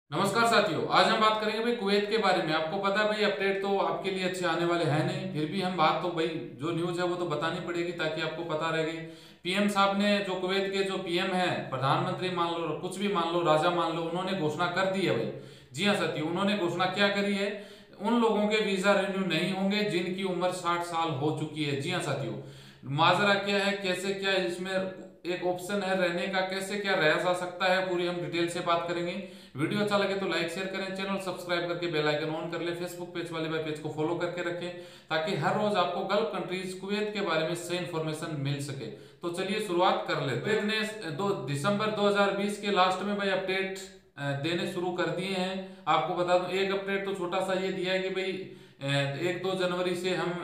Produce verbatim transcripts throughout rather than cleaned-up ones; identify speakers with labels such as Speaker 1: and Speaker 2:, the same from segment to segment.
Speaker 1: नमस्कार साथियों, आज हम बात करेंगे भाई कुवैत के बारे में। आपको पता है भाई अपडेट तो आपके लिए अच्छे आने वाले हैं नहीं, फिर भी हम बात तो भाई जो न्यूज़ है वो तो बतानी पड़ेगी ताकि आपको पता रहे। पीएम साहब ने जो कुवैत के जो पीएम है, प्रधानमंत्री मान लो, कुछ भी मान लो, राजा मान लो, उन्होंने घोषणा कर दी है भाई। जी हाँ साथियों, उन्होंने घोषणा क्या करी है, उन लोगों के वीजा रिन्यू नहीं होंगे जिनकी उम्र साठ साल हो चुकी है। जी हाँ साथियों, माजरा क्या है, कैसे क्या इसमें एक ऑप्शन है रहने का, कैसे क्या रहा जा सकता है, पूरी हम डिटेल से बात करेंगे। वीडियो अच्छा लगे तो लाइक शेयर करें, चैनल सब्सक्राइब करके बेल आइकन ऑन कर ले, फेसबुक पेज वाले भाई पेज को फॉलो करके रखें ताकि हर रोज आपको गल्फ कंट्रीज कुवैत के बारे में सही इंफॉर्मेशन मिल सके। तो चलिए शुरुआत कर लेते हैं। ने दो दिसंबर दो हज़ार बीस के लास्ट में भाई अपडेट देने शुरू कर दिए हैं। आपको बता दूं, एक अपडेट तो छोटा सा ये दिया है कि भाई एक दो जनवरी से हम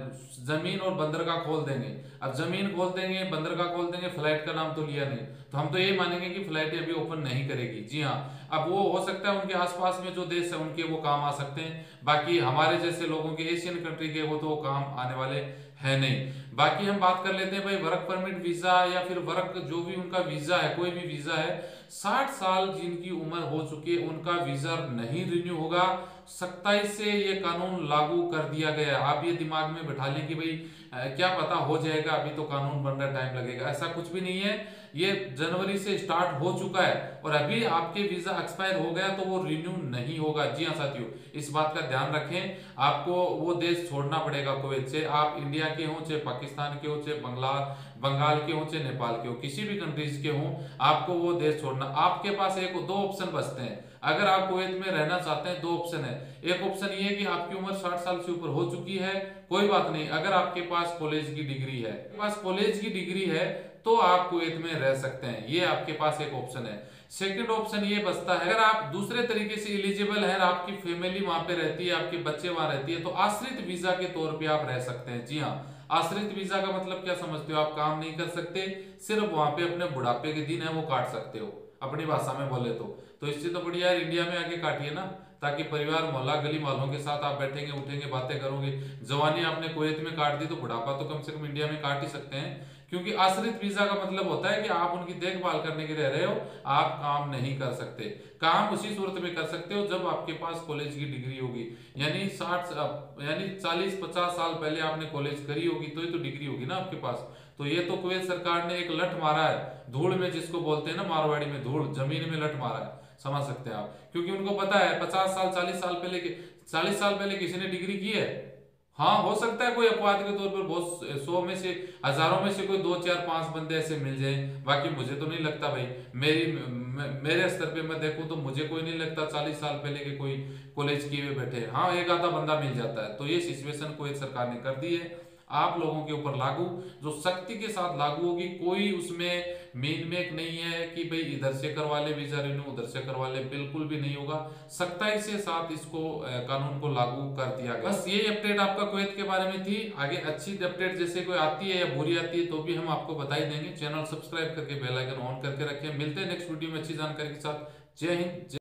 Speaker 1: जमीन और बंदरगाह खोल देंगे। अब जमीन खोल देंगे, बंदरगाह खोल देंगे, फ्लाइट का नाम तो लिया नहीं, तो हम तो ये मानेंगे कि फ्लाइटें अभी ओपन नहीं करेगी। जी हाँ, अब वो हो सकता है उनके आसपास में जो देश है उनके वो काम आ सकते हैं, बाकी हमारे जैसे लोगों के एशियन कंट्री के वो तो काम आने वाले है नहीं। बाकी हम बात कर लेते हैं भाई वर्क परमिट वीजा या फिर वर्क जो भी उनका वीजा है, कोई भी वीजा है, साठ साल जिनकी उम्र हो चुकी है उनका वीजा नहीं रिन्यू होगा। सत्ताईस से ये कानून लागू कर दिया गया। आप ये दिमाग में बैठा लें कि भाई क्या पता हो जाएगा, अभी तो कानून बन रहा, टाइम लगेगा, ऐसा कुछ भी नहीं है। ये जनवरी से स्टार्ट हो चुका है और अभी आपके वीजा एक्सपायर हो गया तो वो रिन्यू नहीं होगा। जी हाँ साथियों, इस बात का ध्यान रखें। आपको वो देश छोड़ना पड़ेगा कुवैत से, आप इंडिया के हो, चाहे पाकिस्तान के हो, चाहे बंगला बंगाल के हो, चाहे नेपाल के हो, किसी भी कंट्रीज के हो, आपको वो देश छोड़ना। आपके पास एक दो ऑप्शन बचते हैं अगर आप कुवैत में रहना चाहते हैं। दो ऑप्शन है, एक ऑप्शन ये है कि आपकी उम्र साठ साल से ऊपर हो चुकी है, कोई बात नहीं, अगर आपके पास कॉलेज की डिग्री है, आपके पास कॉलेज की डिग्री है तो आप कुवैत में रह सकते हैं, ये आपके पास एक ऑप्शन है। सेकंड ऑप्शन ये बचता है, अगर आप दूसरे तरीके से एलिजिबल हैं, आपकी फैमिली वहां पे रहती है, आपके बच्चे वहां रहती है, तो आश्रित वीजा के तौर पे आप रह सकते हैं। जी हाँ, आश्रित वीजा का मतलब क्या समझते हो, आप काम नहीं कर सकते, सिर्फ वहां पे अपने बुढ़ापे के दिन है वो काट सकते हो, अपनी भाषा में बोले तो तो इससे तो बढ़िया यार इंडिया में आके काटिए ना, ताकि परिवार मोहल्ला गली वालों के साथ आप बैठेंगे उठेंगे बातें करोगे। जवानी आपने कुवैत में काट दी तो बुढ़ापा तो कम से कम इंडिया में काट ही सकते हैं, क्योंकि आश्रित वीजा का मतलब होता है कि आप उनकी देखभाल करने के लिए रह रहे हो, आप काम नहीं कर सकते। काम उसी सूरत में कर सकते हो जब आपके पास कॉलेज की डिग्री होगी, यानी साठ यानी चालीस पचास साल पहले आपने कॉलेज करी होगी तो ही तो डिग्री होगी ना आपके पास। तो ये तो कुवैत सरकार ने एक लठ मारा है, धूल में, जिसको बोलते हैं ना मारवाड़ी में, धूल जमीन में लठ मारा है, समझ सकते हैं आप, क्योंकि उनको पता है पचास साल चालीस साल पहले के चालीस साल पहले किसी ने डिग्री की है। हाँ, हो सकता है कोई अपवाद के तौर पर बहुत सौ में से हजारों में से कोई दो चार पांच बंदे ऐसे मिल जाए, बाकी मुझे तो नहीं लगता भाई। मेरी म, मेरे स्तर पे मैं देखूं तो मुझे कोई नहीं लगता चालीस साल पहले के कोई कॉलेज किए हुए बैठे। हाँ, एक आधा बंदा मिल जाता है। तो ये सिचुएशन को एक सरकार ने कर दी है आप लोगों के ऊपर लागू, जो सख्ती के साथ लागू होगी। कोई उसमें मेन मेक नहीं है कि भाई इधर से करवा ले वीजा रिन्यू, उधर से करवा ले, बिल्कुल भी नहीं होगा। सख्ताई से साथ इसको कानून को लागू कर दिया गया। बस ये अपडेट आपका कुवैत के बारे में थी। आगे अच्छी अपडेट जैसे कोई आती है या बुरी आती है तो भी हम आपको बता ही देंगे। चैनल सब्सक्राइब करके बेल आइकन ऑन करके रखें। मिलते हैं नेक्स्ट वीडियो में अच्छी जानकारी के साथ। जय हिंद।